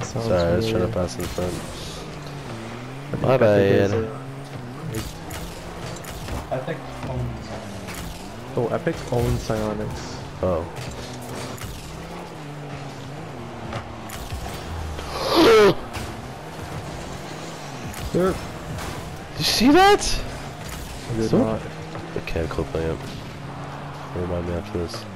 Sounds Sorry, I was trying familiar. to pass in front. I My bad. Epic owns Psionics. Oh, Epic owns Psionics. Oh. Sure. Did you see that? I did So- not. Okay, cool play up. Remind me after this.